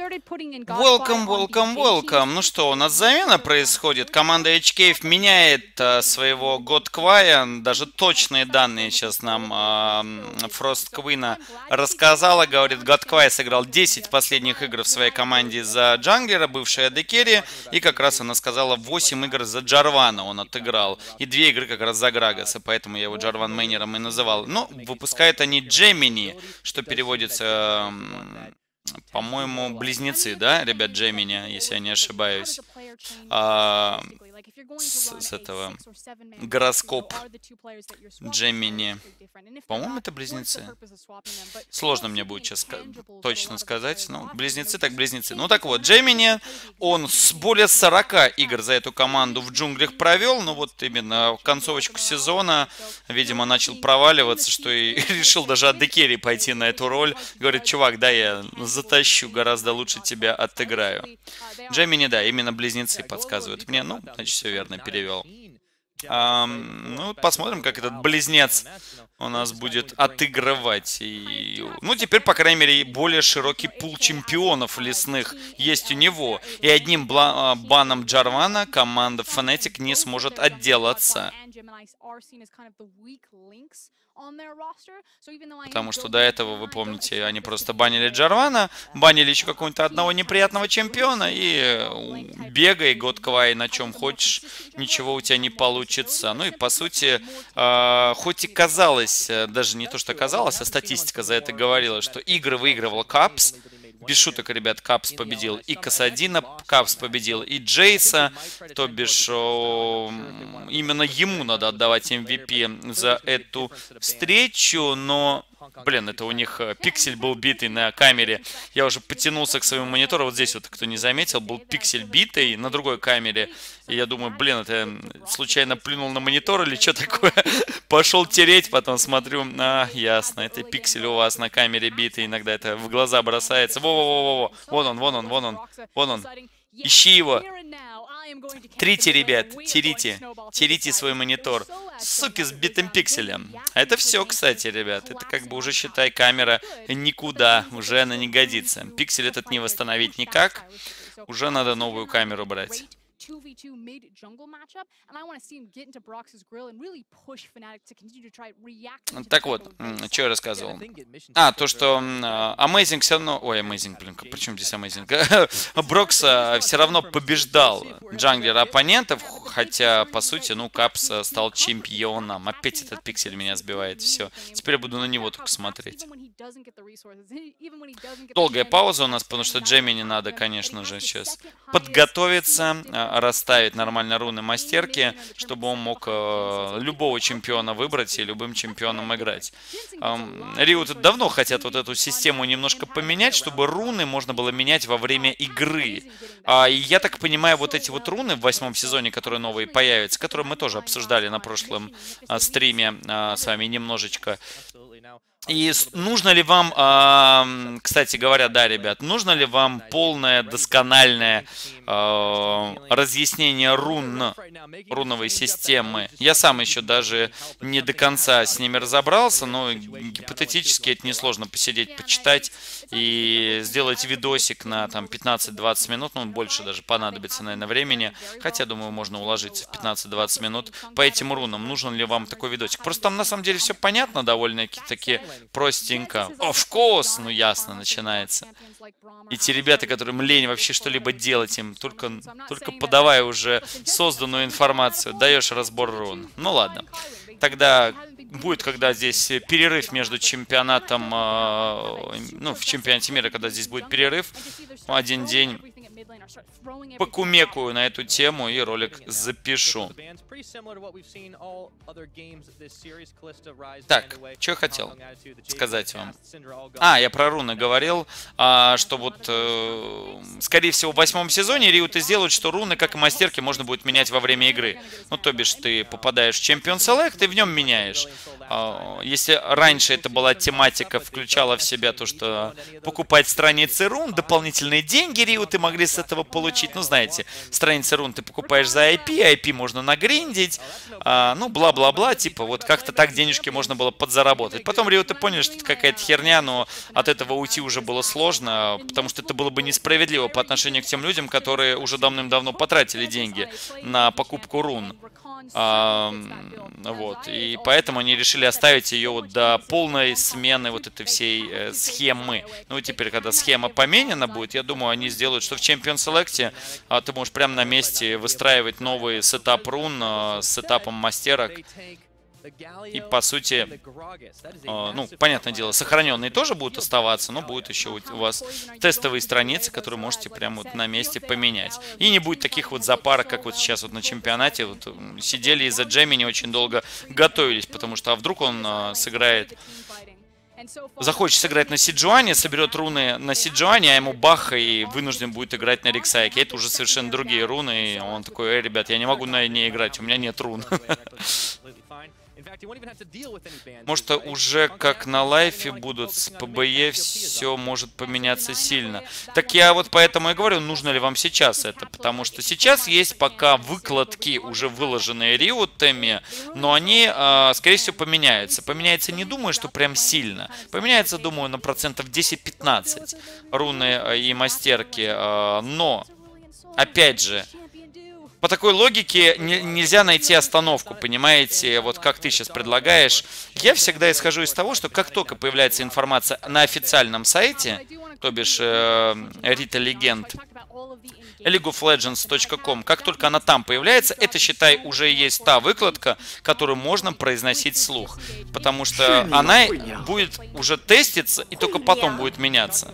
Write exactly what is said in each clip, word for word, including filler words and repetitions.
Welcome, welcome, welcome. Ну что, у нас замена происходит. Команда эйч кей меняет а, своего Godquire. Даже точные данные сейчас нам а, Frost Queen рассказала. Говорит, Godquire сыграл десять последних игр в своей команде за джанглера, бывшая эй ди Carry. И как раз она сказала, восемь игр за Джарвана он отыграл. И две игры как раз за Грагаса. Поэтому я его Джарван Мейнером и называл. Но выпускают они Джемини, что переводится... По-моему, близнецы, да, ребят, Джемини, если я не ошибаюсь. А, с, с этого гороскоп Джемини. По-моему, это близнецы. Сложно мне будет сейчас точно сказать. Ну, близнецы так близнецы. Ну так вот, Джемини, он с более сорока игр за эту команду в джунглях провел. Ну вот именно в концовочку сезона, видимо, начал проваливаться, что и решил даже от эй ди Carry пойти на эту роль. Говорит, чувак, да, я затащу, гораздо лучше тебя отыграю. Джемини, да, именно близнецы подсказывают мне. Ну, значит, все верно перевел. А, ну, посмотрим, как этот близнец у нас будет отыгрывать. И, ну, теперь, по крайней мере, более широкий пул чемпионов лесных есть у него. И одним баном Джарвана команда Fnatic не сможет отделаться. Потому что до этого, вы помните, они просто банили Джарвана, банили еще какого-нибудь одного неприятного чемпиона, и бегай, Godquire, на чем хочешь, ничего у тебя не получится. Ну и, по сути, э, хоть и казалось, даже не то, что казалось, а статистика за это говорила, что игры выигрывал Капс. Без шуток, ребят, Капс победил и Касадина, Капс победил и Джейса, то бишь о, именно ему надо отдавать эм ви пи за эту встречу, но, блин, это у них пиксель был битый на камере. Я уже потянулся к своему монитору, вот здесь вот, кто не заметил, был пиксель битый на другой камере. И я думаю, блин, это случайно плюнул на монитор или что такое? Пошел тереть, потом смотрю, а, ясно, это пиксель у вас на камере битый, иногда это в глаза бросается. Во-во-во-во, вон он, вон он, вон он, вон он. Ищи его. Трите, ребят, терите. Терите свой монитор. Суки с битым пикселем. Это все, кстати, ребят. Это как бы уже, считай, камера никуда. Уже она не годится. Пиксель этот не восстановить никак. Уже надо новую камеру брать. Так вот, что я рассказывал? А, то, что Amazing все равно... Ой, Amazing, блин, причем здесь Amazing? Брокс все равно побеждал джанглера оппонентов, хотя, по сути, ну, Капс стал чемпионом. Опять этот пиксель меня сбивает, все. Теперь я буду на него только смотреть. Долгая пауза у нас, потому что Джемини надо, конечно же, сейчас подготовиться, расставить нормально руны мастерки, чтобы он мог э, любого чемпиона выбрать и любым чемпионом играть. Эм, Riot давно хотят вот эту систему немножко поменять, чтобы руны можно было менять во время игры. А, и я так понимаю, вот эти вот руны в восьмом сезоне, которые новые появятся, которые мы тоже обсуждали на прошлом а, стриме а, с вами немножечко. И нужно ли вам, э, кстати говоря, да, ребят, нужно ли вам полное, доскональное э, разъяснение рун, руновой системы? Я сам еще даже не до конца с ними разобрался, но гипотетически это несложно посидеть, почитать и сделать видосик на там пятнадцать-двадцать минут, ну, больше даже понадобится, наверное, времени, хотя, думаю, можно уложиться в пятнадцать-двадцать минут по этим рунам. Нужен ли вам такой видосик? Просто там, на самом деле, все понятно довольно-таки простенько. Of course, ну ясно, начинается. И те ребята, которым лень вообще что-либо делать, им только, только подавай уже созданную информацию, даешь разбор рун. Ну ладно. Тогда будет, когда здесь перерыв между чемпионатом, э, ну, в чемпионате мира, когда здесь будет перерыв, один день покумекаю на эту тему и ролик запишу. Так, что я хотел сказать вам? А, я про руны говорил, а, что вот, э, скорее всего, в восьмом сезоне Riot сделают, что руны, как и мастерки, можно будет менять во время игры. Ну, то бишь, ты попадаешь в Champion Select и в нем меняешь. А, если раньше это была тематика, включала в себя то, что покупать страницы рун, дополнительные деньги Riot могли с этого получить. Ну, знаете, страницы рун ты покупаешь за ай пи, ай пи можно нагриндить, а, ну, бла-бла-бла, типа, вот как-то так денежки можно было подзаработать. Потом риоты поняли, что это какая-то херня, но от этого уйти уже было сложно, потому что это было бы несправедливо по отношению к тем людям, которые уже давным-давно потратили деньги на покупку рун. А, вот, и поэтому они решили оставить ее вот до полной смены вот этой всей э, схемы. Ну, теперь, когда схема поменена будет, я думаю, они сделают, что в Champion Select а, ты можешь прямо на месте выстраивать новый сетап рун а, с сетапом мастерок. И, по сути, э, ну, понятное дело, сохраненные тоже будут оставаться, но будет еще у вас тестовые страницы, которые можете прямо вот на месте поменять. И не будет таких вот запарок, как вот сейчас вот на чемпионате. Вот сидели из-за Джемини очень долго готовились, потому что а вдруг он э, сыграет... Захочет сыграть на Сиджуане, соберет руны на Сиджуане, а ему бах, и вынужден будет играть на Рексайке. Это уже совершенно другие руны, и он такой: эй, ребят, я не могу на ней играть, у меня нет рун. Может, уже как на лайфе будут с пэ бэ е, все может поменяться сильно. Так я вот поэтому и говорю, нужно ли вам сейчас это. Потому что сейчас есть пока выкладки, уже выложенные риотами, но они, э, скорее всего, поменяются. Поменяется, не думаю, что прям сильно. Поменяется, думаю, на процентов десять-пятнадцать руны и мастерки. Э, но, опять же, по такой логике не, нельзя найти остановку, понимаете, вот как ты сейчас предлагаешь. Я всегда исхожу из того, что как только появляется информация на официальном сайте, то бишь э, Rita Legend, league of legends точка ком, как только она там появляется, это, считай, уже есть та выкладка, которую можно произносить вслух. Потому что она будет уже теститься и только потом будет меняться.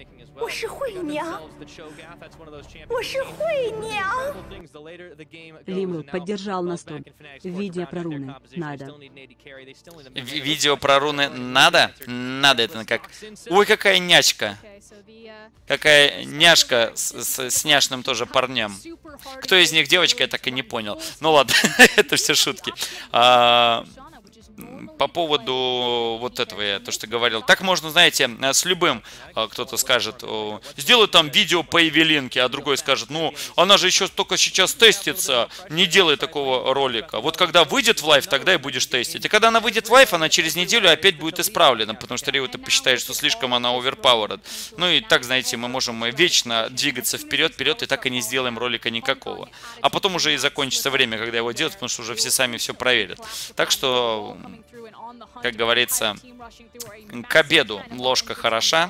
Лимрут поддержал на сто. Видео про руны. Надо. Видео про руны надо? Надо это как... Ой, какая нячка. Какая няшка с, с, с няшным тоже парнем. Кто из них девочка, я так и не понял. Ну ладно, это все шутки. А... По поводу вот этого я то, что говорил. Так можно, знаете, с любым, кто-то скажет, сделай там видео по Эвелинке, а другой скажет, ну, она же еще только сейчас тестится, не делай такого ролика. Вот когда выйдет в лайв, тогда и будешь тестить. И когда она выйдет в лайв, она через неделю опять будет исправлена, потому что риоты посчитают, что слишком она overpowered. Ну и так, знаете, мы можем вечно двигаться вперед, вперед, и так и не сделаем ролика никакого. А потом уже и закончится время, когда его делать, потому что уже все сами все проверят. Так что... Как говорится, к обеду ложка хороша.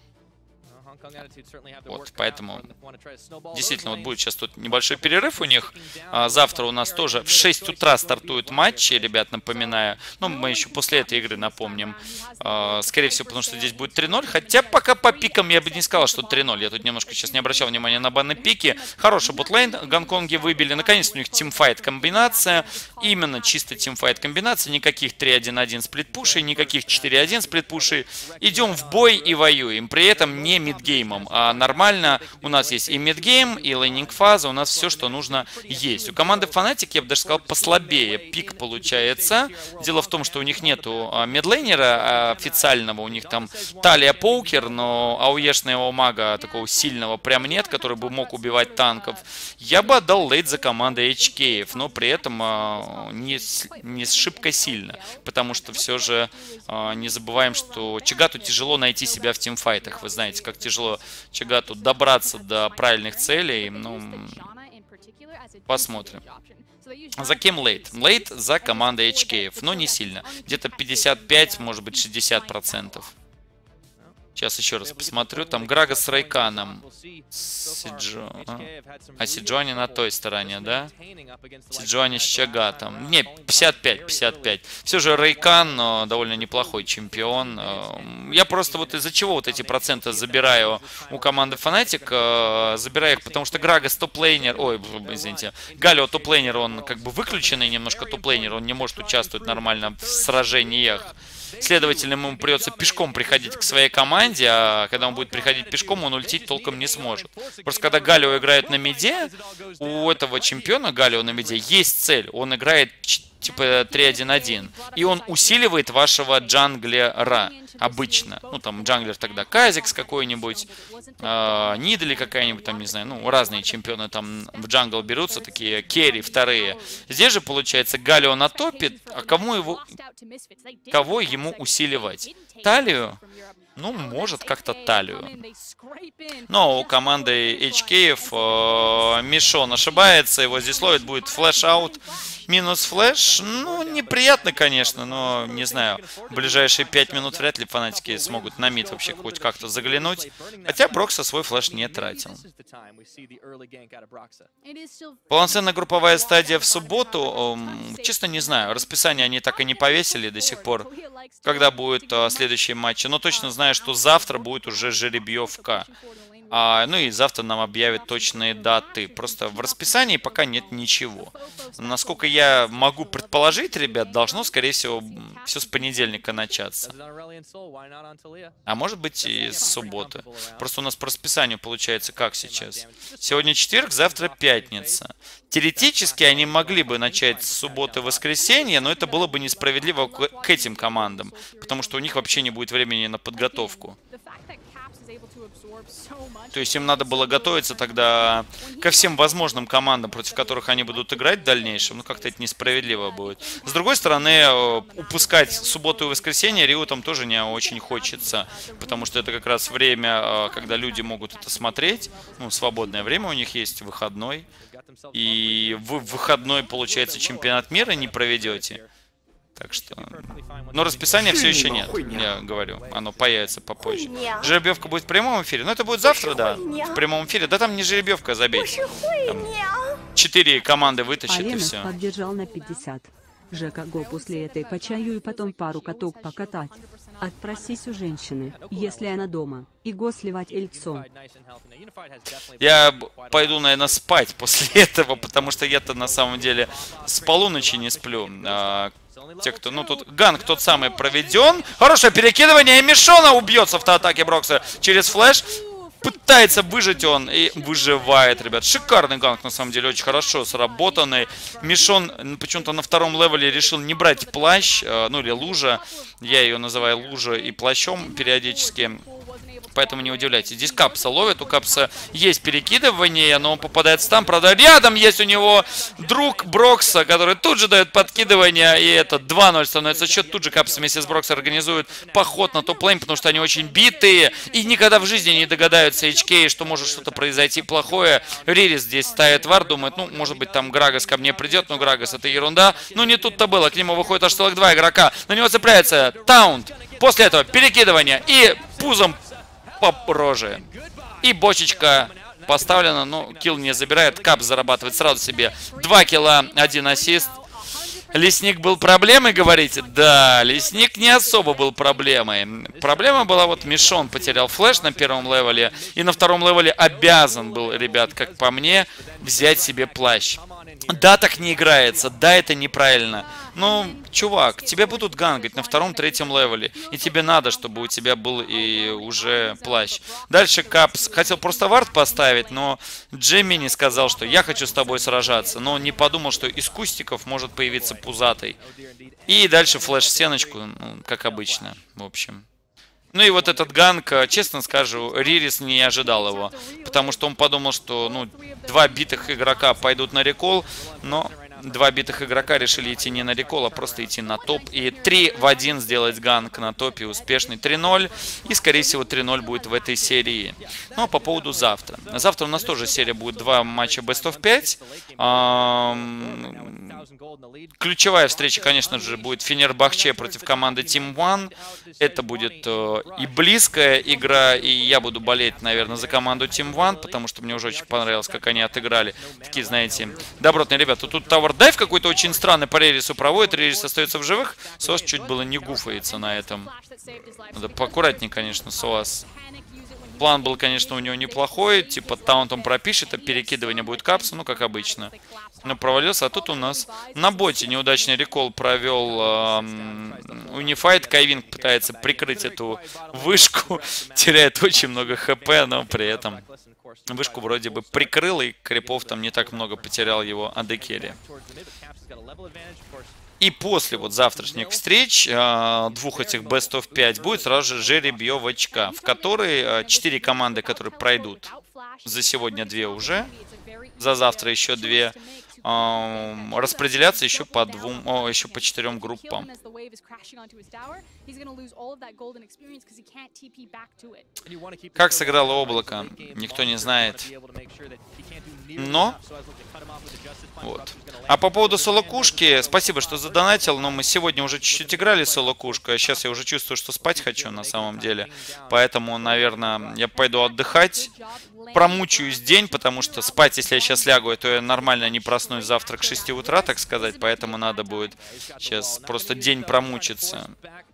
Вот, поэтому действительно вот будет сейчас тут небольшой перерыв у них. А, завтра у нас тоже в шесть утра стартуют матчи, ребят, напоминаю. Ну, мы еще после этой игры напомним. А, скорее всего, потому что здесь будет три ноль. Хотя пока по пикам я бы не сказал, что три ноль. Я тут немножко сейчас не обращал внимания на баны пики. Хороший ботлейн Гонконги выбили. Наконец у них тимфайт комбинация. Именно чисто тимфайт комбинация. Никаких три один один сплитпушей, никаких четыре один сплитпушей. Идем в бой и воюем. При этом не мидгейм. А нормально у нас есть и мидгейм, и лейнинг фаза, у нас все, что нужно, есть. У команды Fnatic, я бы даже сказал, послабее пик получается. Дело в том, что у них нету мидлейнера официального, у них там Талия Поукер, но ауешного мага такого сильного прям нет, который бы мог убивать танков. Я бы отдал лейт за командой эйч кей, но при этом не, не шибко сильно, потому что все же не забываем, что Чигату тяжело найти себя в тимфайтах. Вы знаете, как тяжело Чигату добраться до правильных целей. Ну, посмотрим. За кем лейт? Лейт за командой эйч кей, но не сильно. Где-то пятьдесят пять, может быть шестьдесят процентов. Сейчас еще раз посмотрю. Там Грага с Рейканом. Сиджо... А, а Сиджуани на той стороне, да? Сиджуани с Чагатом. Не, пятьдесят пять, пятьдесят пять. Все же Рейкан но довольно неплохой чемпион. Я просто вот из-за чего вот эти проценты забираю у команды Fnatic. Забираю их, потому что Грагас топ-лейнер... Ой, извините. Галио топ-лейнер, он как бы выключенный немножко топ-лейнер. Он не может участвовать нормально в сражениях. Следовательно, ему придется пешком приходить к своей команде, а когда он будет приходить пешком, он ультить толком не сможет. Просто когда Галио играет на миде, у этого чемпиона Галио на миде есть цель. Он играет типа три один один. И он усиливает вашего джанглера обычно. Ну, там, джанглер тогда Казикс какой-нибудь, э, Нидли какая-нибудь, там, не знаю, ну, разные чемпионы там в джангл берутся, такие керри вторые. Здесь же, получается, Галио на топе, а кому его, кого ему усиливать? Талию? Ну, может, как-то талию. Но у команды эйч кей э, Мишон ошибается, его здесь ловит, будет флэш-аут. Минус флэш, ну, неприятно, конечно, но, не знаю, в ближайшие пять минут вряд ли фанатики смогут на мид вообще хоть как-то заглянуть. Хотя Брокса свой флэш не тратил. Полноценная групповая стадия в субботу, честно не знаю, расписание они так и не повесили до сих пор, когда будет следующий матч. Но точно знаю, что завтра будет уже жеребьевка. А, ну и завтра нам объявят точные даты. Просто в расписании пока нет ничего. Насколько я могу предположить, ребят, должно, скорее всего, все с понедельника начаться. А может быть и с субботы. Просто у нас по расписанию получается как сейчас. Сегодня четверг, завтра пятница. Теоретически они могли бы начать с субботы и воскресенья, но это было бы несправедливо к этим командам. Потому что у них вообще не будет времени на подготовку. То есть им надо было готовиться тогда ко всем возможным командам, против которых они будут играть в дальнейшем. Ну, как-то это несправедливо будет. С другой стороны, упускать субботу и воскресенье Риотам тоже не очень хочется. Потому что это как раз время, когда люди могут это смотреть. Ну, свободное время у них есть, выходной. И вы в выходной, получается, чемпионат мира не проведете. Так что... Но расписания все еще нет, я говорю. Оно появится попозже. Жеребьевка будет в прямом эфире? Ну, это будет завтра, да, в прямом эфире. Да там не жеребьевка, забейте. Там четыре команды вытащит и Аленов все. поддержал на пятьдесят. Жека, го после этой по чаю и потом пару каток покатать. Отпросись у женщины, если она дома, и го сливать яйцо. Я пойду, наверное, спать после этого, потому что я-то на самом деле с полуночи не сплю. А, те, кто, ну тут ганг тот самый проведен. Хорошее перекидывание, и Мишона убьет с автоатаки Брокса через флэш. Пытается выжить он и выживает, ребят. Шикарный ганг, на самом деле, очень хорошо сработанный. Мишон почему-то на втором левеле решил не брать плащ, ну или лужа. Я ее называю лужа и плащом периодически. Поэтому не удивляйтесь. Здесь Капса ловит. У Капса есть перекидывание, но он попадает в стан. Правда, рядом есть у него друг Брокса, который тут же дает подкидывание. И это два ноль становится счет. Тут же Капса вместе с Брокса организует поход на топ-лейн, потому что они очень битые. И никогда в жизни не догадаются эйч кей, что может что-то произойти плохое. Ририс здесь ставит вар, думает, ну, может быть, там Грагас ко мне придет. Но Грагас это ерунда. Ну, не тут-то было. К нему выходит аж целых два игрока. На него цепляется Таунт. После этого перекидывание и пузом по роже. И бочечка поставлена, но килл не забирает. Кап зарабатывает сразу себе два килла, один ассист. Лесник был проблемой, говорите? Да, Лесник не особо был проблемой. Проблема была, вот Мишон потерял флэш на первом левеле. И на втором левеле обязан был, ребят, как по мне, взять себе плащ. Да, так не играется, да, это неправильно. Ну, чувак, тебя будут гангать на втором-третьем левеле. И тебе надо, чтобы у тебя был и уже плащ. Дальше Капс хотел просто вард поставить, но Джемини сказал, что я хочу с тобой сражаться. Но он не подумал, что из кустиков может появиться пузатый. И дальше флэш-стеночку, ну, как обычно, в общем. Ну и вот этот ганг, честно скажу, Ририс не ожидал его. Потому что он подумал, что ну, два битых игрока пойдут на рекол, но два битых игрока решили идти не на рекол, а просто идти на топ. И три в один сделать ганг на топе успешный три ноль. И, скорее всего, три ноль будет в этой серии. Ну, а по поводу завтра. Завтра у нас тоже серия будет два матча бест оф пять. Ключевая встреча, конечно же, будет Фенербахче против команды Team One. Это будет э, и близкая игра, и я буду болеть, наверное, за команду Team One, потому что мне уже очень понравилось, как они отыграли. Такие, знаете, добротные ребята. Тут Tower Dive какой-то очень странный по Рерису проводит. Рерис остается в живых. Сос чуть было не гуфается на этом. Надо поаккуратнее, конечно, Сос. План был, конечно, у него неплохой. Типа таунт он пропишет, а перекидывание будет Капсу, ну, как обычно. Но провалился. А тут у нас на боте неудачный рекол провел Unified. Кайвинг пытается прикрыть эту вышку. Теряет очень много хп, но при этом вышку вроде бы прикрыл, и крипов там не так много потерял его АД-керри. И после вот завтрашних встреч, двух этих Best of пять, будет сразу же жеребьевочка, в которой четыре команды, которые пройдут. За сегодня две уже, за завтра еще две. Распределяться еще по двум, о, еще по четырем группам. Как сыграло облако, никто не знает. Но вот. А по поводу соло-кушки, спасибо, что задонатил, но мы сегодня уже чуть-чуть играли соло-кушку, а сейчас я уже чувствую, что спать хочу на самом деле. Поэтому, наверное, я пойду отдыхать, промучаюсь день, потому что спать, если я сейчас лягу, то я нормально не проснусь завтра к шести утра, так сказать, поэтому надо будет сейчас просто день промучиться.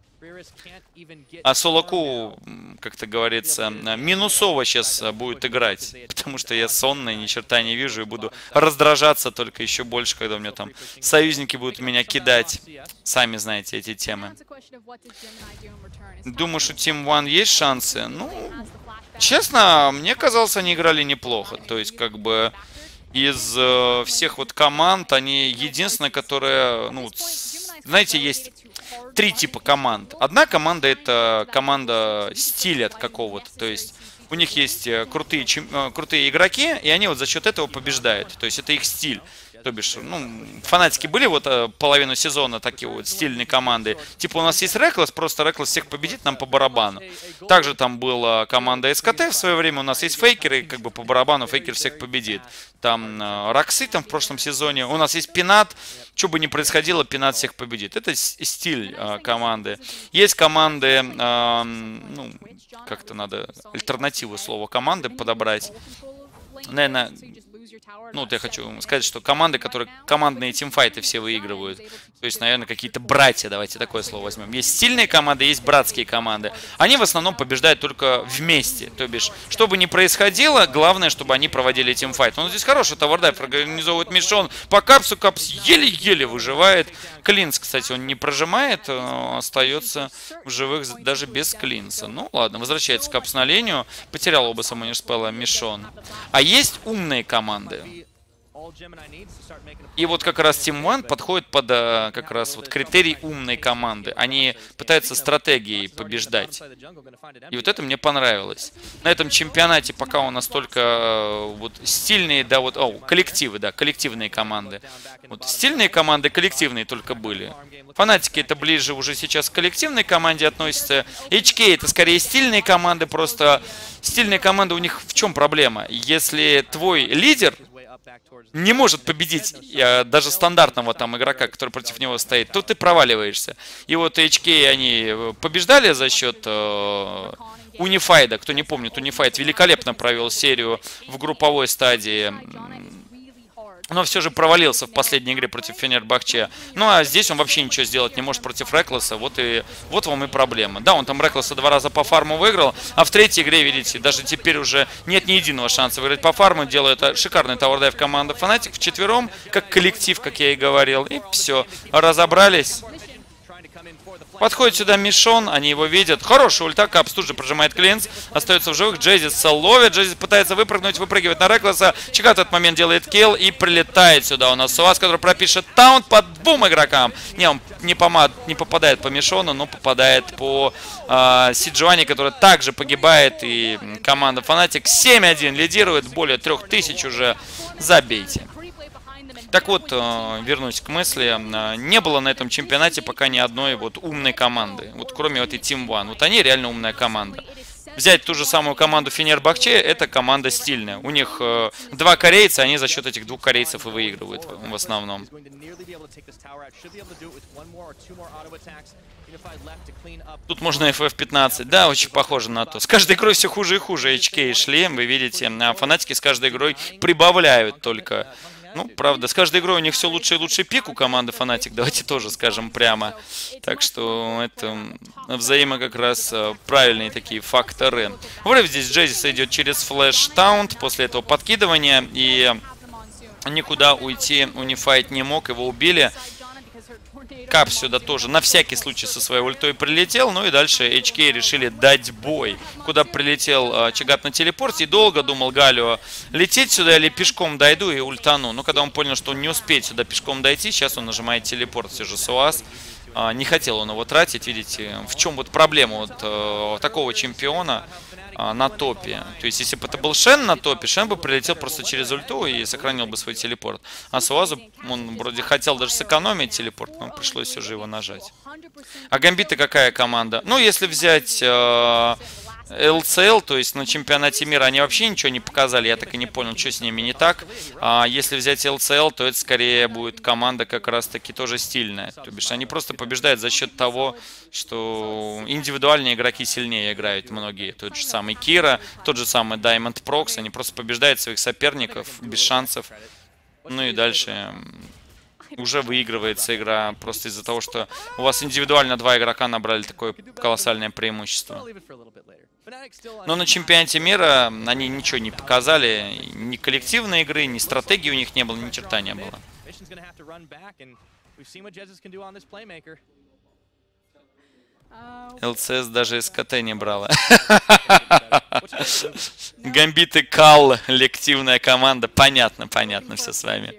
А солоку, как-то говорится, минусово сейчас будет играть, потому что я сонный, ни черта не вижу и буду раздражаться только еще больше, когда у меня там союзники будут меня кидать. Сами знаете эти темы. Думаешь, у Team One есть шансы? Ну, честно, мне казалось, они играли неплохо. То есть, как бы, из э, всех вот команд, они единственная, которая, ну, знаете, есть три типа команд. Одна команда — это команда стиля какого-то, то есть у них есть крутые, крутые игроки, и они вот за счет этого побеждают, то есть это их стиль. То бишь, ну, фанатики были вот половину сезона такие вот стильные команды. Типа у нас есть Reckless, просто Reckless всех победит, нам по барабану. Также там была команда эс ка тэ в свое время, у нас есть Фейкеры, как бы по барабану Фейкер всех победит. Там Роксы там в прошлом сезоне, у нас есть Пинат, что бы ни происходило, Пинат всех победит. Это стиль э, команды. Есть команды, э, ну, как-то надо альтернативу слова команды подобрать. Наверное, ну, вот я хочу сказать, что команды, которые командные тимфайты все выигрывают. То есть, наверное, какие-то братья, давайте такое слово возьмем. Есть сильные команды, есть братские команды. Они в основном побеждают только вместе. То бишь, что бы ни происходило, главное, чтобы они проводили тимфайт. Ну, здесь хороший товардайв организовывает Мишон по капсу. Капс еле-еле выживает. Клинс, кстати, он не прожимает, остается в живых даже без клинса. Ну, ладно, возвращается капс на линию. Потерял оба самонишспелла Мишон. А есть умные команды. И вот как раз Team One подходит под как раз вот критерий умной команды. Они пытаются стратегией побеждать. И вот это мне понравилось. На этом чемпионате пока у нас только вот стильные, да, вот, о, коллективы, да, коллективные команды. Вот стильные команды, коллективные только были. Фанатики это ближе уже сейчас к коллективной команде относятся. эйч кей это скорее стильные команды, просто стильные команды, у них в чем проблема? Если твой лидер не может победить э, даже стандартного там игрока, который против него стоит, то ты проваливаешься. И вот эйч кей они побеждали за счет э, Унифайда. Кто не помнит, Унифайд великолепно провел серию в групповой стадии, но все же провалился в последней игре против Фенербахче. Ну а здесь он вообще ничего сделать не может против Реклесса. Вот, и, вот вам и проблема. Да, он там Реклесса два раза по фарму выиграл, а в третьей игре, видите, даже теперь уже нет ни единого шанса выиграть по фарму. Делает шикарный тауэрдайв команда Фанатик вчетвером, как коллектив, как я и говорил. И все, разобрались. Подходит сюда Мишон, они его видят. Хороший ульта, Капс тут же прожимает клинс. Остается в живых, Джезис ловит. Джезис пытается выпрыгнуть, выпрыгивает на Реклесса. Чика в этот момент делает килл и прилетает сюда. У нас Суаз, который пропишет таунт по двум игрокам. Не, он не, помад, не попадает по Мишону, но попадает по э, Сиджуане, который также погибает. И команда Фанатик семь один лидирует, более трех тысяч уже. Забейте. Так вот, вернусь к мысли, не было на этом чемпионате пока ни одной вот умной команды, вот кроме этой Team One. Вот они реально умная команда. Взять ту же самую команду Фенербахче, это команда стильная. У них э, два корейца, они за счет этих двух корейцев и выигрывают в, в основном. Тут можно эф эф пятнадцать, да, очень похоже на то. С каждой игрой все хуже и хуже эйч кей шли, вы видите, а фанатики с каждой игрой прибавляют только. Ну, правда, с каждой игрой у них все лучше и лучше пик у команды Фанатик, давайте тоже скажем прямо. Так что это взаимо как раз правильные такие факторы. Вроде здесь Джезис идет через флэш-таунт, после этого подкидывания, и никуда уйти Унифайд не мог, его убили. Капс сюда тоже на всякий случай со своей ультой прилетел. Ну и дальше эйч кей решили дать бой. Куда прилетел э, Чагат на телепорте. И долго думал Галио, лететь сюда или пешком дойду и ультану. Но когда он понял, что он не успеет сюда пешком дойти, сейчас он нажимает телепорт. Все же СОАС. Э, не хотел он его тратить. Видите, в чем вот проблема вот э, такого чемпиона э, на топе. То есть, если бы это был Шен на топе, Шен бы прилетел просто через ульту и сохранил бы свой телепорт. А СОАЗу он вроде хотел даже сэкономить телепорт, но пришлось все же его нажать. А Гамбиты какая команда? Ну, если взять э, эл си эл, то есть на чемпионате мира, они вообще ничего не показали. Я так и не понял, что с ними не так. А если взять эл си эл, то это скорее будет команда как раз-таки тоже стильная. То бишь они просто побеждают за счет того, что индивидуальные игроки сильнее играют многие. Тот же самый Кира, тот же самый Diamond Prox. Они просто побеждают своих соперников без шансов. Ну и дальше уже выигрывается игра просто из-за того, что у вас индивидуально два игрока набрали такое колоссальное преимущество. Но на чемпионате мира они ничего не показали. Ни коллективной игры, ни стратегии у них не было, ни черта не было. эл си эс даже СКТ не брала. Гамбиты Кал, коллективная команда. Понятно, понятно все с вами.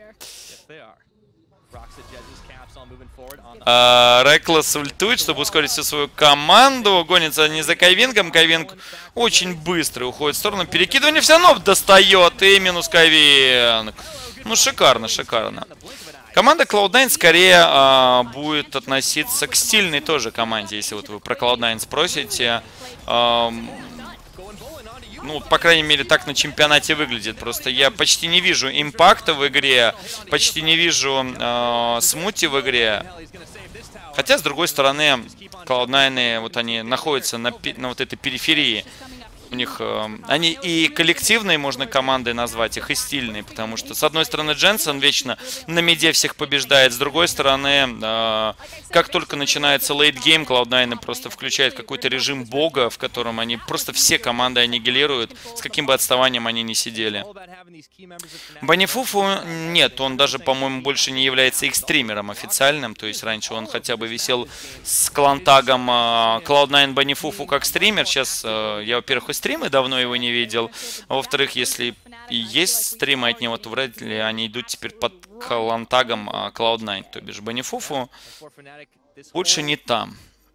Реклас ультует, чтобы ускорить всю свою команду. Гонится не за Кайвингом. Кайвинг очень быстро уходит в сторону. Перекидывание все равно достает. И минус Кайвинг. Ну, шикарно, шикарно. Команда клауд найн скорее а, будет относиться к стильной тоже команде. Если вот вы про клауд найн спросите. А, ну, по крайней мере, так на чемпионате выглядит. Просто я почти не вижу импакта в игре. Почти не вижу э, смути в игре. Хотя, с другой стороны, клауд найн, вот они находятся на, на вот этой периферии. У них э, они и коллективные можно командой назвать, их и стильные, потому что с одной стороны Дженсен вечно на миде всех побеждает, с другой стороны, э, как только начинается лейтгейм, клауд найн просто включает какой-то режим бога, в котором они просто все команды аннигилируют, с каким бы отставанием они ни сидели. Банифуфу нет, он даже, по-моему, больше не является экстримером официальным, то есть раньше он хотя бы висел с клантагом э, клауд найн Банифуфу как стример, сейчас э, я, во-первых, стримы давно его не видел. А во-вторых, если и есть стримы от него, то вряд ли они идут теперь под клантагом клауд найн. То бишь Банифуфу лучше не там.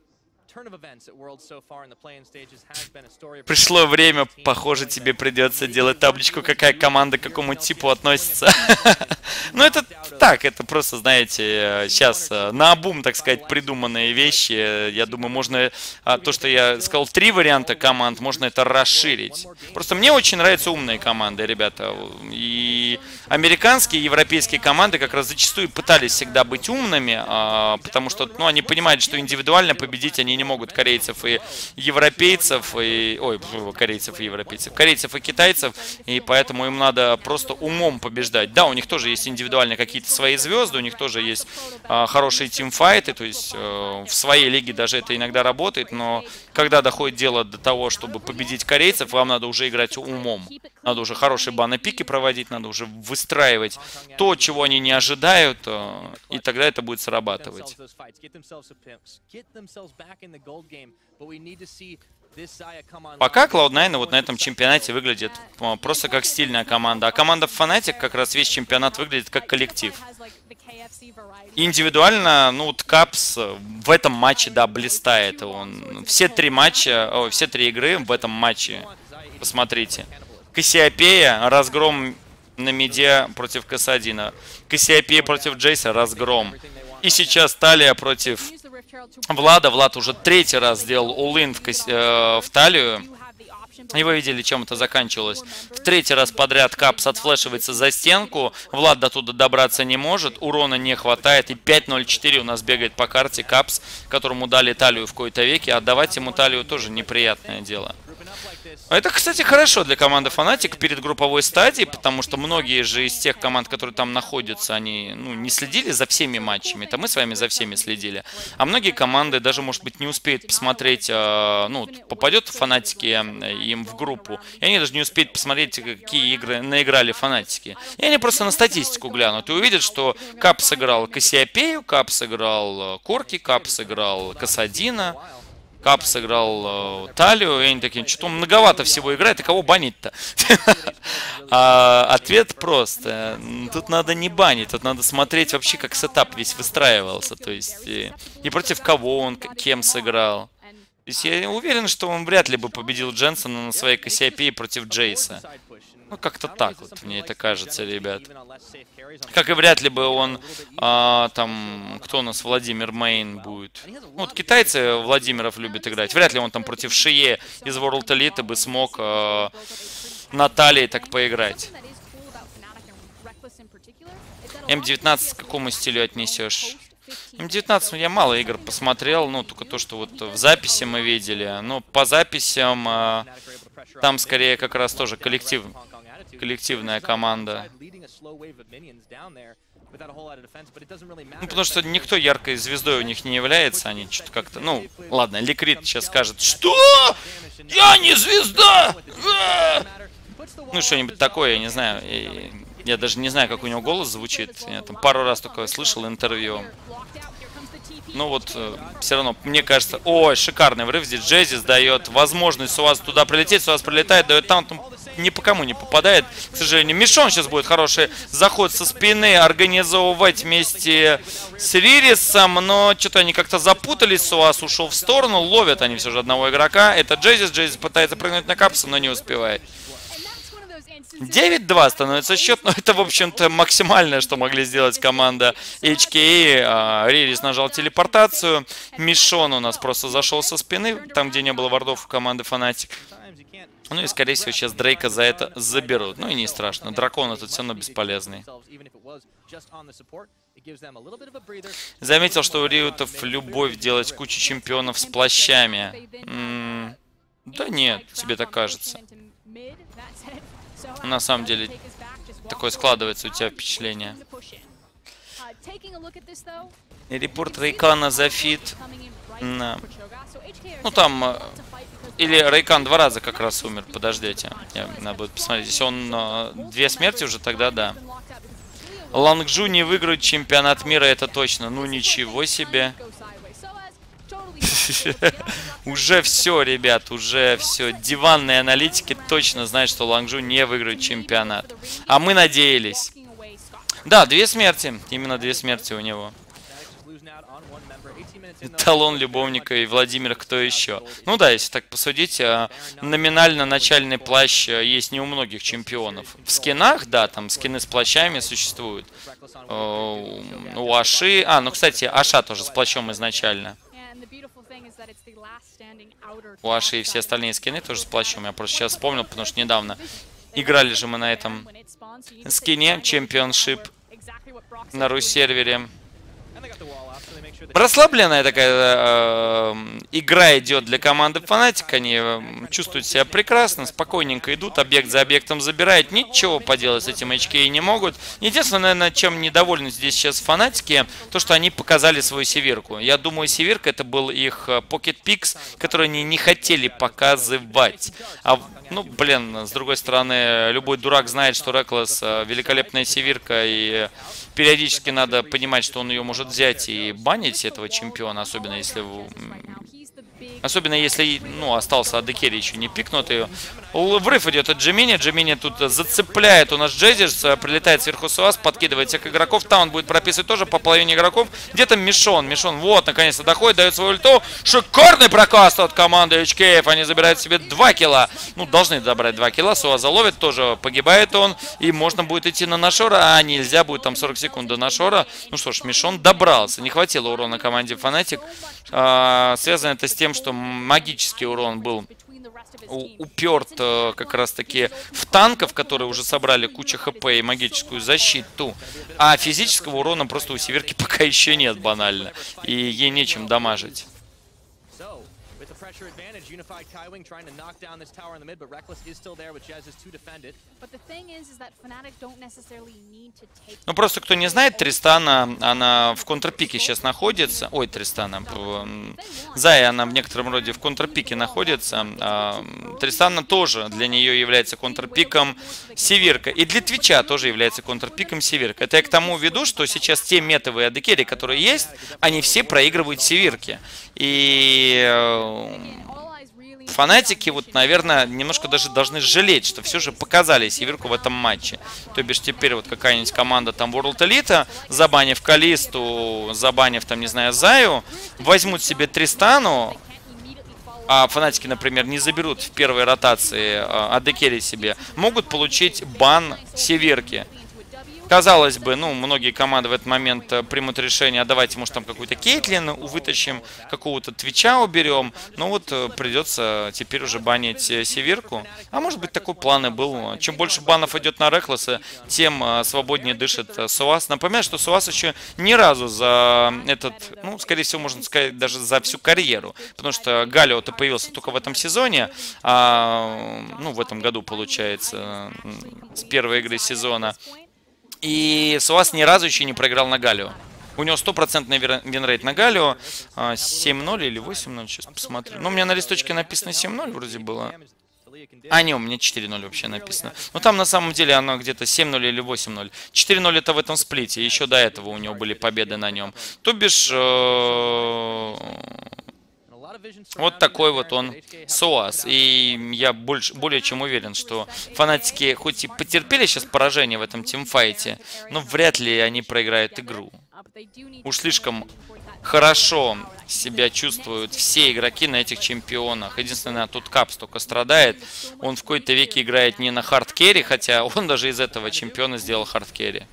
Пришло время, похоже, тебе придется делать табличку, какая команда к какому типу относится. Ну, это так, это просто, знаете, сейчас наобум, так сказать, придуманные вещи. Я думаю, можно то, что я сказал, три варианта команд, можно это расширить. Просто мне очень нравятся умные команды, ребята. И американские, и европейские команды как раз зачастую пытались всегда быть умными, потому что, ну, они понимают, что индивидуально победить они не могут корейцев и европейцев, и, ой, корейцев и европейцев, корейцев и китайцев, и поэтому им надо просто умом побеждать. Да, у них тоже есть индивидуально какие-то свои звезды, у них тоже есть а, хорошие тимфайты, то есть а, в своей лиге даже это иногда работает, но когда доходит дело до того, чтобы победить корейцев, вам надо уже играть умом. Надо уже хорошие баны-пики проводить, надо уже выстраивать то, чего они не ожидают, а, и тогда это будет срабатывать. Пока клауд найн вот на этом чемпионате выглядит просто как стильная команда, а команда Fnatic как раз весь чемпионат выглядит как коллектив. Индивидуально, ну вот Капс в этом матче, да, блистает. Он все три матча, о, все три игры в этом матче, посмотрите. Кассиопея, разгром на миде против Касадина. Кассиопея против Джейса, разгром. И сейчас Талия против Влада. Влад уже третий раз сделал all-in в, кос... э, в Талию. И вы видели, чем это заканчивалось. В третий раз подряд Капс отфлешивается за стенку. Влад до туда добраться не может. Урона не хватает. И пять ноль четыре у нас бегает по карте Капс, которому дали Талию в кои-то веке. Отдавать ему Талию тоже неприятное дело. Это, кстати, хорошо для команды Fnatic перед групповой стадией, потому что многие же из тех команд, которые там находятся, они ну, не следили за всеми матчами. Это мы с вами за всеми следили. А многие команды даже, может быть, не успеют посмотреть, ну, попадет Фанатики им в группу, и они даже не успеют посмотреть, какие игры наиграли Фанатики. И они просто на статистику глянут и увидят, что Кап сыграл Кассиопею, Кап сыграл Корки, Кап сыграл Касадина, Кап сыграл э, Талию, и они такие, что-то многовато всего играет, и кого банить-то? а, ответ прост. Тут надо не банить, тут надо смотреть вообще, как сетап весь выстраивался. То есть, и, и против кого он, кем сыграл. То есть я уверен, что он вряд ли бы победил Дженсона на своей Кассиопее против Джейса. Ну, как-то так вот, мне это кажется, ребят. Как и вряд ли бы он, а, там, кто у нас, Владимир Мейн будет. Ну, вот китайцы Владимиров любят играть. Вряд ли он там против Шие из World Elite бы смог а, на Талии так поиграть. эм девятнадцать к какому стилю отнесешь? эм девятнадцать, ну, я мало игр посмотрел, ну, только то, что вот в записи мы видели. Но по записям а, там скорее как раз тоже коллектив. Коллективная команда. Ну, потому что никто яркой звездой у них не является. Они что-то как-то... Ну, ладно, Ликрит сейчас скажет, что? Я не звезда! Ну, что-нибудь такое, я не знаю. И я даже не знаю, как у него голос звучит. Я там пару раз только слышал интервью. Ну вот, э, все равно, мне кажется... Ой, шикарный врыв здесь. Джезис дает возможность Суаз туда прилететь. Суаз прилетает, дает там, там ни по кому не попадает, к сожалению. Мишон сейчас будет хороший заход со спины организовывать вместе с Ририсом. Но что-то они как-то запутались. Суаз ушел в сторону. Ловят они все же одного игрока. Это Джезис. Джезис пытается прыгнуть на Капса, но не успевает. девять-два становится счет, но это, в общем-то, максимальное, что могли сделать команда эйч кей эй. Ририс нажал телепортацию. Мишон у нас просто зашел со спины, там, где не было вардов у команды Fnatic. Ну и, скорее всего, сейчас Дрейка за это заберут. Ну и не страшно, дракон этот все равно бесполезный. Заметил, что у Риутов любовь делать кучу чемпионов с плащами. М-м- да нет, тебе так кажется. На самом деле, такое складывается у тебя впечатление. И репорт Рейкана за фит. На... Ну там... Или Рейкан два раза как раз умер. Подождите. Я, надо будет посмотреть. Если он э, две смерти уже, тогда да. Лангжу не выиграет чемпионат мира, это точно. Ну ничего себе. Уже все, ребят, уже все. Диванные аналитики точно знают, что Лангжу не выиграет чемпионат. А мы надеялись. Да, две смерти. Именно две смерти у него. Талон любовника и Владимир, кто еще? Ну да, если так посудить, номинально начальный плащ есть не у многих чемпионов. В скинах, да, там скины с плащами существуют. У Аши... А, ну, кстати, Аша тоже с плащом изначально. У Аши и все остальные скины тоже с плащом. Я просто сейчас вспомнил, потому что недавно играли же мы на этом скине Чемпионшип на Ру-сервере. Расслабленная такая э, игра идет для команды Fnatic. Они э, чувствуют себя прекрасно, спокойненько идут, объект за объектом забирают. Ничего поделать с этим эйч кей не могут. Единственное, наверное, чем недовольны здесь сейчас Фанатики, то, что они показали свою северку. Я думаю, северка это был их Pocket Pix, который они не хотели показывать. А, ну, блин, с другой стороны, любой дурак знает, что Реклесс великолепная северка, и периодически надо понимать, что он ее может взять и банить этого чемпиона, особенно если особенно если ну, остался Адекери еще не пикнутый. Врыв идет от Джимини. Джимини тут зацепляет у нас Джезис, прилетает сверху Суаз, подкидывает всех игроков. Таун будет прописывать тоже по половине игроков. Где там Мишон? Мишон вот, наконец-то доходит, дает свою ульту. Шикарный прокаст от команды эйч кей эф. Они забирают себе два килла. Ну, должны забрать два килла. Суаза ловит, тоже погибает он. И можно будет идти на Нашора, а нельзя, будет там сорок секунд до Нашора. Ну что ж, Мишон добрался. Не хватило урона команде Fnatic. А, связано это с тем, что магический урон был уперт как раз таки в танков, которые уже собрали кучу хп и магическую защиту, а физического урона просто у северки пока еще нет, банально, и ей нечем дамажить. Ну, просто кто не знает, Тристана, она в контрпике сейчас находится. Ой, Тристана. Зая, она в некотором роде в контрпике находится. А, Тристана тоже для нее является контрпиком Севирка. И для Твича тоже является контрпиком Севирка. Это я к тому веду, что сейчас те метовые адекерри, которые есть, они все проигрывают Севирке. И фанатики, вот, наверное, немножко даже должны жалеть, что все же показали Севирку в этом матче. То бишь теперь вот какая-нибудь команда там World Elite, забанив Калисту, забанив там, не знаю, Заю, возьмут себе Тристану, а фанатики, например, не заберут в первой ротации адекерри себе, могут получить бан Севирки. Казалось бы, ну, многие команды в этот момент примут решение, а давайте, может, там какую-то Кейтлин вытащим, какого-то Твича уберем. Ну вот придется теперь уже банить Севирку. А может быть, такой план и был. Чем больше банов идет на Рекласа, тем свободнее дышит Суаз. Напоминаю, что Суаз еще ни разу за этот, ну, скорее всего, можно сказать, даже за всю карьеру. Потому что Галио-то появился только в этом сезоне, а, ну, в этом году, получается, с первой игры сезона. И Суаз ни разу еще не проиграл на Галио. У него стопроцентный винрейт на Галио. семь ноль или восемь ноль, сейчас посмотрю. Ну, у меня на листочке написано семь ноль вроде было. А, не, у меня четыре ноль вообще написано. Но там на самом деле оно где-то семь ноль или восемь ноль. четыре ноль это в этом сплите. Еще до этого у него были победы на нем. То бишь... Вот такой вот он Суаз. И я больше, более чем уверен, что фанатики хоть и потерпели сейчас поражение в этом тимфайте, но вряд ли они проиграют игру. Уж слишком хорошо себя чувствуют все игроки на этих чемпионах. Единственное, тут Капс только страдает. Он в какой-то веке играет не на хардкерри, хотя он даже из этого чемпиона сделал хардкерри.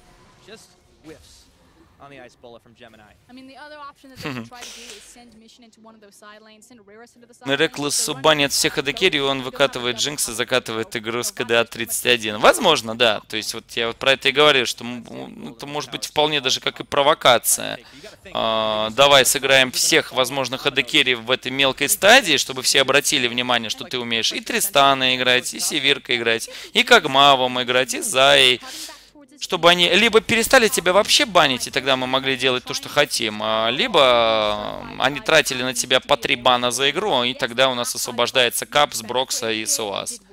Реклас банит всех адекерри, он выкатывает Джинкс и закатывает игру с КДА тридцать один. Возможно, да. То есть вот я вот про это и говорю, что это может быть вполне даже как и провокация. А, давай сыграем всех возможных адекерри в этой мелкой стадии, чтобы все обратили внимание, что ты умеешь и Тристана играть, и Севирка играть, и Кагмавом играть, и Заей. Чтобы они либо перестали тебя вообще банить, и тогда мы могли делать то, что хотим, либо они тратили на тебя по три бана за игру, и тогда у нас освобождается Капс, Брокса и Суаз.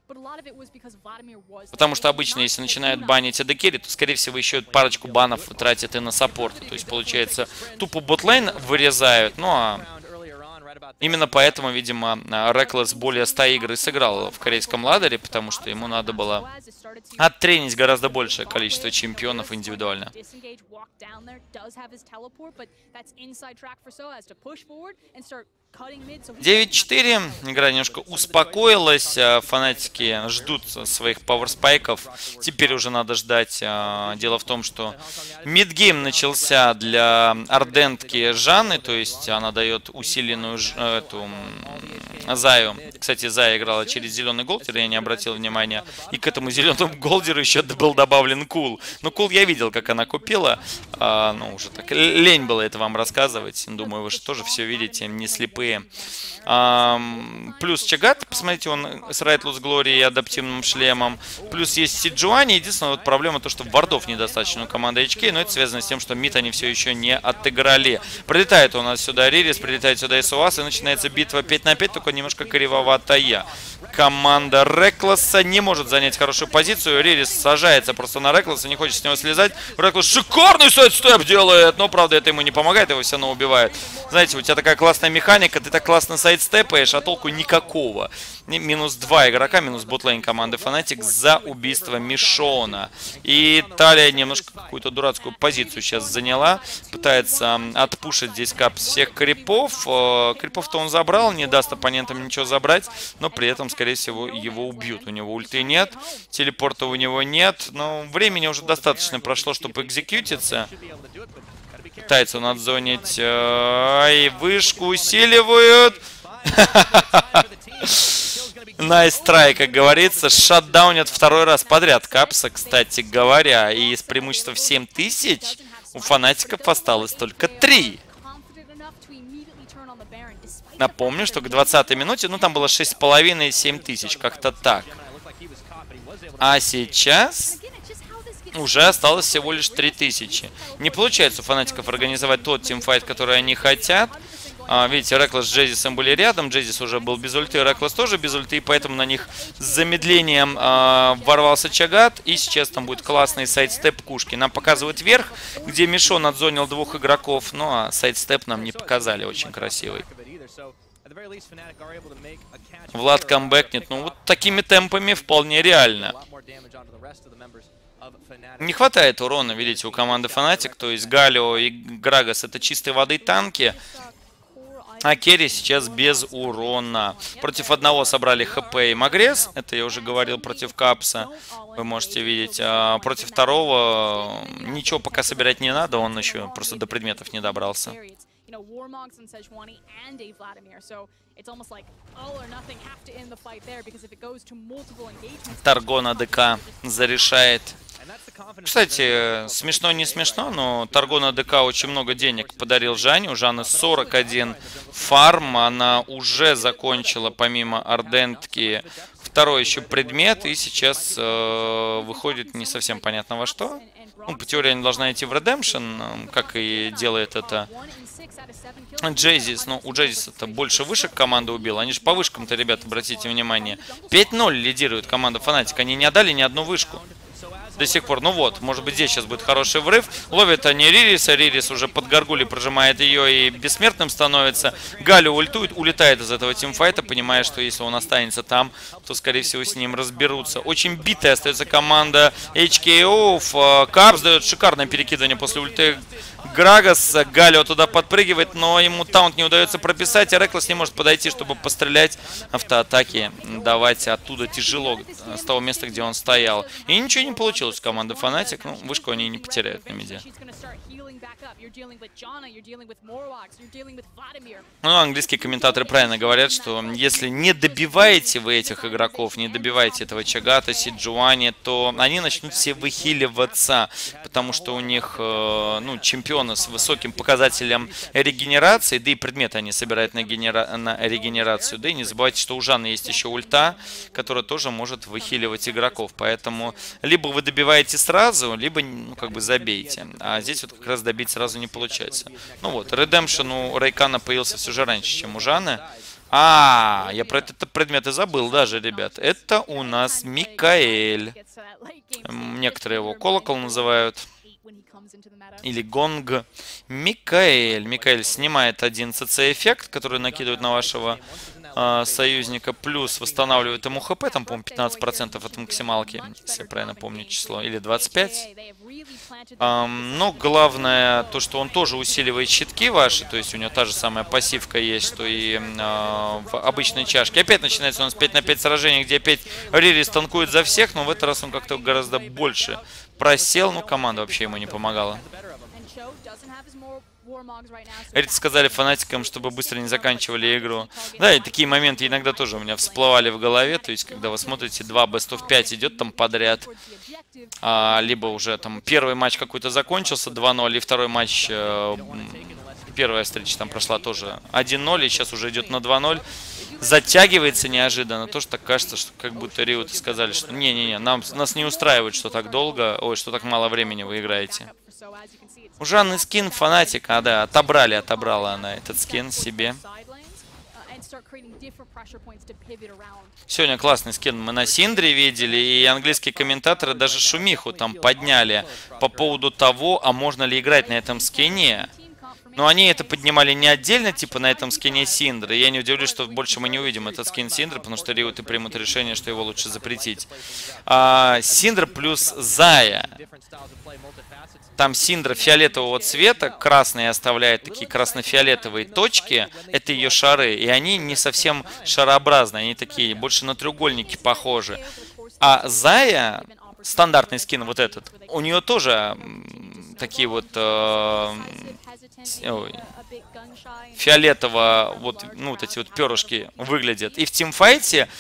Потому что обычно, если начинают банить адекерри, то, скорее всего, еще парочку банов тратят и на саппорт. То есть, получается, тупо ботлейн вырезают, ну а... Именно поэтому, видимо, Реклас более ста игр и сыграл в корейском ладере, потому что ему надо было оттренить гораздо большее количество чемпионов индивидуально. девять четыре. Игра немножко успокоилась. Фанатики ждут своих пауэрспайков. Теперь уже надо ждать. Дело в том, что мидгейм начался для ардентки Жанны. То есть она дает усиленную эту Заю. Кстати, Зая играла через зеленый голдер, я не обратил внимания. И к этому зеленому голдеру еще был добавлен кул. Но кул я видел, как она купила. А, ну, уже так лень было это вам рассказывать. Думаю, вы же тоже все видите, не слепые. А, плюс Чагат, посмотрите, он с Райтлус Глори и адаптивным шлемом. Плюс есть Сиджуани. Единственная вот проблема то, что вардов недостаточно у команды эйч кей, но это связано с тем, что мид они все еще не отыграли. Прилетает у нас сюда Ририс, прилетает сюда и Суаз, и начинается битва пять на пять, только немножко кривоватая. Команда Рекласа не может занять хорошую позицию. Ририс сажается просто на Рекласа, не хочет с него слезать. Реклас шикарный сайдстеп делает, но, правда, это ему не помогает, его все равно убивает. Знаете, у тебя такая классная механика, ты так классно сайдстепаешь, а толку никакого. Минус два игрока, минус ботлейн команды Fnatic за убийство Мишона. И Талия немножко какую-то дурацкую позицию сейчас заняла. Пытается отпушить здесь Капс всех крипов. Крипов-то он забрал, не даст оппонентам ничего забрать. Но при этом, скорее всего, его убьют. У него ульты нет, телепорта у него нет. Но времени уже достаточно прошло, чтобы экзекьютиться. Пытается он отзонить. Ай, вышку усиливают. Найс трай, как говорится. Шатдаунят второй раз подряд Капса, кстати говоря. И с преимуществом в семь тысяч у фанатиков осталось только три. Напомню, что к двадцатой минуте, ну, там было шесть с половиной - семь тысяч, как-то так. А сейчас уже осталось всего лишь три тысячи. Не получается у фанатиков организовать тот тимфайт, который они хотят. А, видите, Реклас с Джезисом были рядом. Джезис уже был без ульты, Реклас тоже без ульты, и поэтому на них с замедлением а, ворвался Чагат. И сейчас там будет классный сайдстеп кушки. Нам показывают вверх, где Мишон отзонил двух игроков. Ну а сайдстеп нам не показали, очень красивый. Влад камбэкнет. Ну вот такими темпами вполне реально. Не хватает урона, видите, у команды Фнатик. То есть Галио и Грагас — это чистой воды танки. А керри сейчас без урона. Против одного собрали ХП и Магрес. Это я уже говорил, против Капса. Вы можете видеть. А против второго ничего пока собирать не надо. Он еще просто до предметов не добрался. Таргона ДК зарешает. Кстати, смешно не смешно, но Таргона ДК очень много денег подарил Жанне. У Жанны сорок один фарм. Она уже закончила, помимо Ардентки, второй еще предмет. И сейчас э, выходит не совсем понятно во что. Ну, по теории она должна идти в Redemption, как и делает это Джезис. Но у Джезиса-то больше вышек команда убила. Они же по вышкам-то, ребята, обратите внимание. пять ноль лидирует команда Фнатик. Они не отдали ни одну вышку до сих пор. Ну вот, может быть, здесь сейчас будет хороший врыв. Ловят они Ририса. Ририс уже под горгулей прожимает ее и бессмертным становится. Галио ультует, улетает из этого тимфайта, понимая, что если он останется там, то, скорее всего, с ним разберутся. Очень битая остается команда эйч кей о. Капс дает шикарное перекидывание после ульты Грагас. Галио туда подпрыгивает, но ему таунт не удается прописать. А Реклас не может подойти, чтобы пострелять. Автоатаки давать оттуда тяжело, с того места, где он стоял. И ничего не получилось у команды Фнатик. Ну, вышку они не потеряют на миде. Ну, английские комментаторы правильно говорят, что если не добиваете вы этих игроков, не добиваете этого Чагата, Сиджуани, то они начнут все выхиливаться, потому что у них, ну, чемпионы с высоким показателем регенерации, да и предметы они собирают на, генера... на регенерацию. Да и не забывайте, что у Жанны есть еще ульта, которая тоже может выхиливать игроков. Поэтому либо вы добиваете сразу, либо, ну, как бы забейте. А здесь вот как раз добить сразу не получается. Ну вот, Redemption у Рейкана появился все же раньше, чем у Жанны. А, я про этот предмет и забыл даже, ребят. Это у нас Микаэль. Некоторые его колокол называют. Или гонг. Микаэль. Микаэль снимает один ЦЦ-эффект, который накидывает на вашего э, союзника, плюс восстанавливает ему ХП, там, по-моему, пятнадцать процентов от максималки, если я правильно помню число, или двадцать пять. Эм, но главное, то, что он тоже усиливает щитки ваши, то есть у него та же самая пассивка есть, что и э, в обычной чашке. Опять начинается у нас пять на пять сражений, где опять Ририс танкует за всех, но в этот раз он как-то гораздо больше просел, ну, команда вообще ему не помогала. Эти сказали фанатикам, чтобы быстро не заканчивали игру. Да, и такие моменты иногда тоже у меня всплывали в голове. То есть, когда вы смотрите, два бест оф пять идет там подряд. А, либо уже там первый матч какой-то закончился два ноль, и второй матч, э, первая встреча там прошла тоже один ноль, и сейчас уже идет на два ноль. Затягивается неожиданно. Тоже так кажется, что как будто Риоты сказали, что не-не-не, нам, нас не устраивает, что так долго, ой, что так мало времени вы играете. У Жанны скин Фнатик, а да, отобрали, отобрала она этот скин себе. Сегодня классный скин мы на Синдре видели, и английские комментаторы даже шумиху там подняли по поводу того, а можно ли играть на этом скине. Но они это поднимали не отдельно, типа на этом скине Синдры. Я не удивлюсь, что больше мы не увидим этот скин Синдры, потому что Риоты примут решение, что его лучше запретить. А, Синдра плюс Зая. Там Синдра фиолетового цвета, красные оставляет такие красно-фиолетовые точки. Это ее шары, и они не совсем шарообразные, они такие, больше на треугольники похожи. А Зая, стандартный скин вот этот, у нее тоже такие вот э, ой, фиолетово, вот, ну, вот эти вот перышки выглядят. И в тимфайте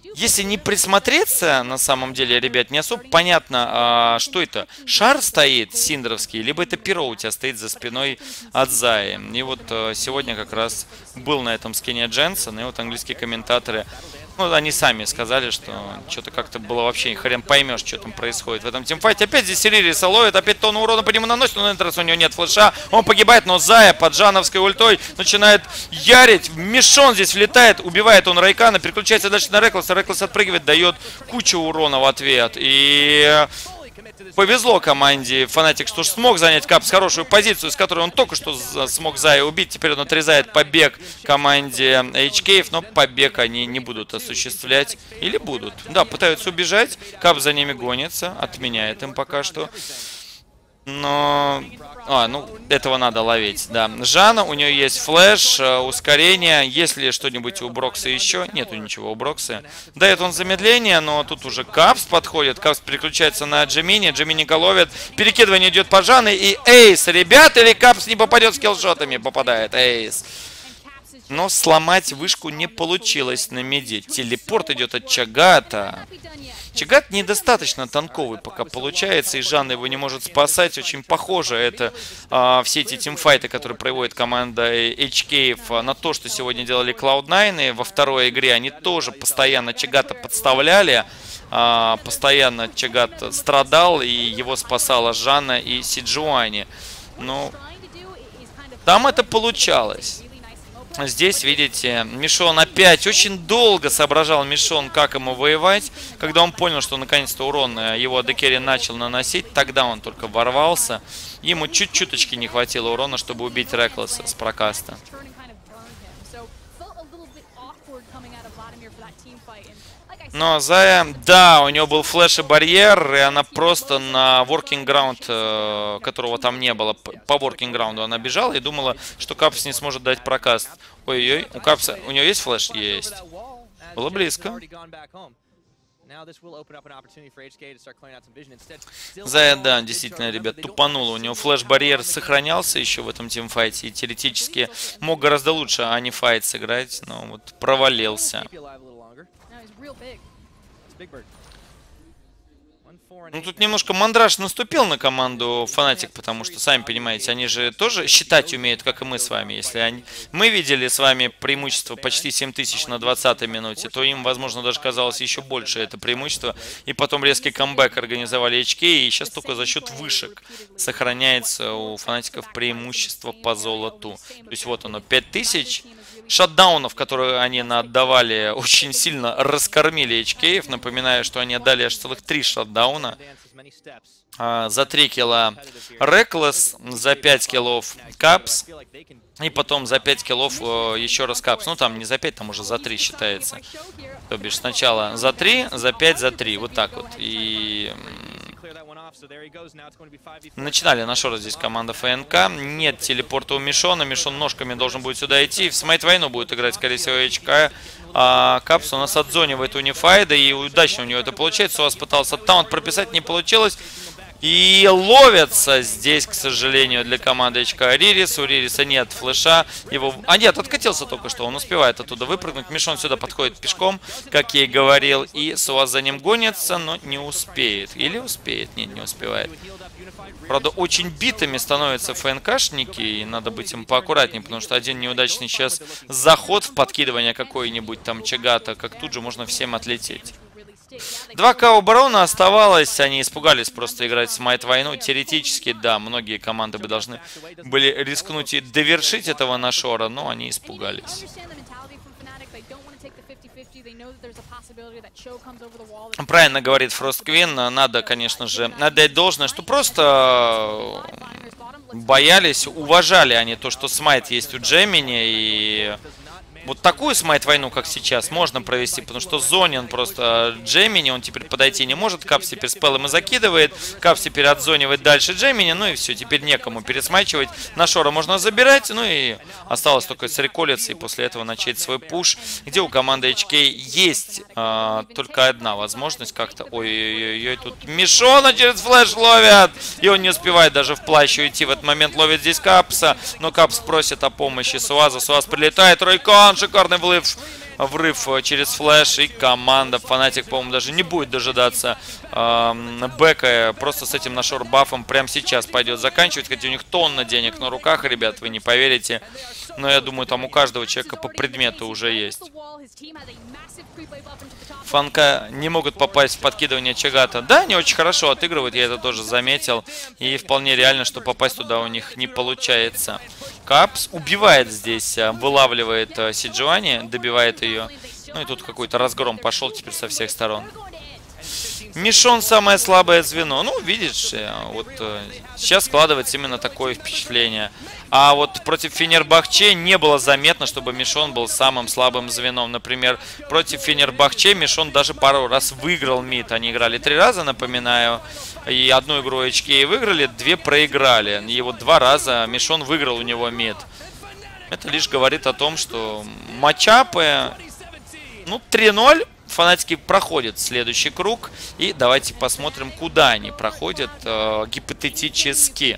Если не присмотреться, на самом деле, ребят, не особо понятно, а, что это. Шар стоит синдровский, либо это перо у тебя стоит за спиной от Заи. И вот а, сегодня как раз был на этом скине Дженсен, и вот английские комментаторы, ну, они сами сказали, что что-то как-то было вообще, хрен поймешь, что там происходит в этом тимфайте. Опять здесь Ририса ловит, опять тонну урона по нему наносит, но на этот раз у него нет флеша, он погибает, но Зая под жановской ультой начинает ярить, Мишон здесь влетает, убивает он Райкана, переключается дальше на Рекласа, Реклас отпрыгивает, дает кучу урона в ответ, и... Повезло команде Фнатик, что смог занять Капс хорошую позицию, с которой он только что смог Зая убить. Теперь он отрезает побег команде эйч кей, но побег они не будут осуществлять. Или будут. Да, пытаются убежать. Капс за ними гонится, отменяет им пока что. Но... А, ну, этого надо ловить, да. Жанна, у нее есть флеш, ускорение. Есть ли что-нибудь у Брокса еще? Нету ничего у Брокса. Дает он замедление, но тут уже Капс подходит. Капс переключается на Джимини. Джимини головит. Перекидывание идет по Жанне. И Эйс, ребят, или Капс не попадет скиллшотами? Попадает Эйс. Но сломать вышку не получилось на миде. Телепорт идет от Чагата. Чагат недостаточно танковый пока получается, и Жанна его не может спасать. Очень похоже это а, все эти тимфайты, которые проводит команда эйч кей, на то, что сегодня делали клауд найн. И во второй игре они тоже постоянно Чагата подставляли. А, постоянно Чагат страдал, и его спасала Жанна и Сиджуани. Ну, там это получалось. Здесь, видите, Мишон опять очень долго соображал Мишон, как ему воевать. Когда он понял, что наконец-то урон его АД-керри начал наносить, тогда он только ворвался. Ему чуть-чуточки не хватило урона, чтобы убить Рекласа с прокаста. Но Зая, да, у него был флеш и барьер, и она просто на working ground, которого там не было, по working ground она бежала и думала, что Капс не сможет дать прокаст. Ой-ой, у Капса, у него есть флеш? Есть. Было близко. Зая, да, действительно, ребят, тупануло. У него флеш-барьер сохранялся еще в этом тимфайте, и теоретически мог гораздо лучше анифайт сыграть, но вот провалился. Ну, тут немножко мандраж наступил на команду Фнатик, потому что, сами понимаете, они же тоже считать умеют, как и мы с вами. Если они... мы видели с вами преимущество почти семь тысяч на двадцатой минуте, то им, возможно, даже казалось еще больше это преимущество. И потом резкий камбэк организовали эйч кей, и сейчас только за счет вышек сохраняется у Фнатиков преимущество по золоту. То есть вот оно, пять тысяч. Шатдаунов, которые они отдавали, очень сильно раскормили эйч кей. Напоминаю, что они отдали аж целых три шатдауна. А, за три килла Реклас, за пять киллов Капс. И потом за пять киллов э, еще раз Капс. Ну там не за пять, там уже за три считается. То бишь сначала за три, за пять, за три. Вот так вот. И... начинали на шоу здесь команда ФНК. Нет телепорта у Мишона. Мишон ножками должен будет сюда идти. В Смайт войну будет играть, скорее всего, эйч кей. А Капс у нас отзонивает унифайда. И удачно у него это получается. Суаз пытался таунт прописать, не получилось. И ловятся здесь, к сожалению, для команды эйч кей Ририс. У Ририса нет флеша. Его... А нет, откатился только что. Он успевает оттуда выпрыгнуть. Мишон сюда подходит пешком, как я и говорил. И Суаз за ним гонится, но не успеет. Или успеет? Нет, не успевает. Правда, очень битыми становятся ФНКшники. И надо быть им поаккуратнее, потому что один неудачный сейчас заход в подкидывание какой-нибудь там Чагата, как тут же можно всем отлететь. два ка у Барона оставалось, они испугались просто играть в Смайт войну. Теоретически, да, многие команды бы должны были рискнуть и довершить этого Нашора, но они испугались. Правильно говорит Фрост Квин, надо, конечно же, отдать должное, что просто боялись, уважали они то, что Смайт есть у Джемини, и... вот такую Смайт войну, как сейчас, можно провести, потому что зонен просто Джемини, он теперь подойти не может, Капс теперь спеллом и закидывает, Капс теперь отзонивает дальше Джемини, ну и все, теперь некому пересмачивать, Нашора можно забирать, ну и осталось только среколиться и после этого начать свой пуш, где у команды эйч кей есть а, только одна возможность как-то, ой-ой-ой, тут Мишона через флеш ловят, и он не успевает даже в плащ уйти, в этот момент ловит здесь Капса, но Капс просит о помощи Суаза, Суаз прилетает, Ройкон, шикарный влыв врыв через флеш, и команда Фнатик, по-моему, даже не будет дожидаться э, бэка, просто с этим нашор-бафом прямо сейчас пойдет заканчивать, хотя у них тонна денег на руках, ребят, вы не поверите, но я думаю, там у каждого человека по предмету уже есть. Фанка не могут попасть в подкидывание Чагата. Да, они очень хорошо отыгрывают, я это тоже заметил. И вполне реально, что попасть туда у них не получается. Капс убивает здесь, вылавливает Сиджуани, добивает ее. Ну и тут какой-то разгром пошел теперь со всех сторон. Мишон самое слабое звено. Ну, видишь, вот сейчас складывается именно такое впечатление. А вот против Фенербахче не было заметно, чтобы Мишон был самым слабым звеном. Например, против Фенербахче Мишон даже пару раз выиграл мид. Они играли три раза, напоминаю. И одну игру эйч кей выиграли, две проиграли. И вот два раза Мишон выиграл у него мид. Это лишь говорит о том, что матчапы, ну, три ноль. Фнатики проходят следующий круг. И давайте посмотрим, куда они проходят э, гипотетически.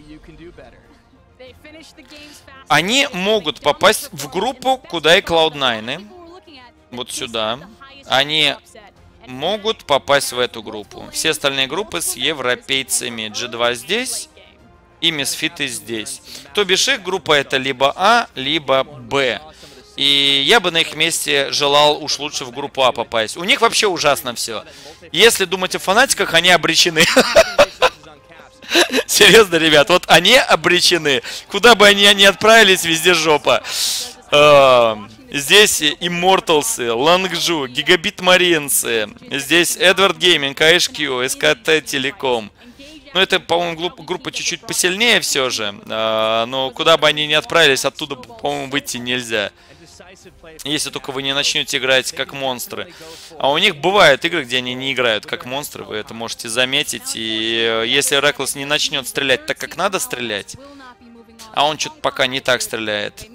Они могут попасть в группу, куда и клауд найн. Вот сюда. Они могут попасть в эту группу. Все остальные группы с европейцами. джи два здесь и Мисфиты здесь. То бишь их группа это либо А, либо Б. И я бы на их месте желал уж лучше в группу А попасть. У них вообще ужасно все. Если думать о Фнатиках, они обречены. Серьезно, ребят, вот они обречены. Куда бы они ни отправились, везде жопа. Здесь Immortals, Лангжу, Гигабит Маринцы. Здесь Эдвард Гейминг, эй эйч кью, эс ка тэ Телеком. Ну, это, по-моему, группа чуть-чуть посильнее все же. Но куда бы они ни отправились, оттуда, по-моему, выйти нельзя. Если только вы не начнете играть как монстры. А у них бывают игры, где они не играют как монстры. Вы это можете заметить. И если Reckless не начнет стрелять так, как надо стрелять, а он что-то пока не так стреляет.